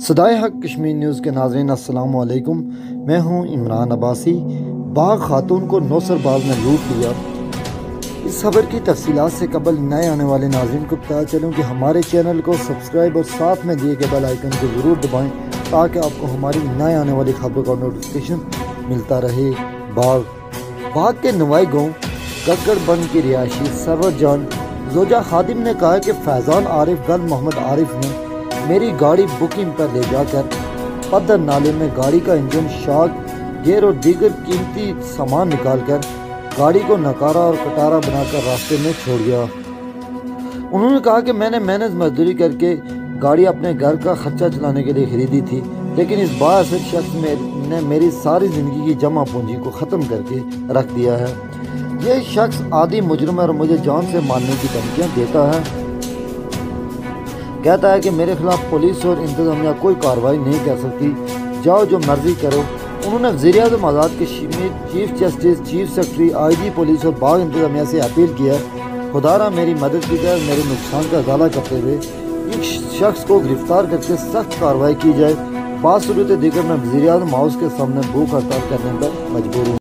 صدائے حق کشمیر نیوز کے ناظرین السلام علیکم، میں ہوں عمران عباسی۔ باغ خاتون کو نوسر باز نے لوٹ لیا۔ اس خبر کی تفصیلات سے قبل نئے آنے والے ناظرین کو بتا چلوں کہ ہمارے چینل کو سبسکرائب اور ساتھ میں دیے گئے بیل آئیکن کو ضرور دبائیں تاکہ آپ کو ہماری نئے آنے والی خبروں کا نوٹیفیکیشن ملتا رہے۔ باغ کے نوائی گاؤں گگڑ بند کی رہائشی سرور جان زوجہ خادم نے کہا کہ فیضان عارف گل محمد عارف نے میری گاڑی بکنگ پر لے جا کر پدر نالے میں گاڑی کا انجن، شاک، گیئر اور دیگر قیمتی سامان نکال کر گاڑی کو نکارا اور کٹارا بنا کر راستے میں چھوڑ گیا۔ انہوں نے کہا کہ میں نے محنت مزدوری کر کے گاڑی اپنے گھر کا خرچہ چلانے کے لیے خریدی تھی، لیکن اس بااثر شخص نے میری ساری زندگی کی جمع پونجی کو ختم کر کے رکھ دیا ہے۔ یہ شخص عادی مجرم ہے اور مجھے جان سے مارنے کی دھمکیاں دیتا ہے۔ کہتا ہے کہ میرے خلاف پولیس اور انتظامیہ کوئی کارروائی نہیں کر سکتی، جاؤ جو مرضی کرو۔ انہوں نے وزیر اعظم Azad Kashmir, chief justice, chief secretary, I G police اور باغ انتظامیہ سے اپیل کیا خدا را میری مدد کی جائے، میرے نقصان کا ازالہ کرتے ہوئے ایک شخص کو گرفتار کر کے سخت کارروائی کی جائے۔ باصورت دیگر میں وزیر اعظم ہاؤس کے سامنے بھوک ہڑتال کرنے پر مجبور ہوں۔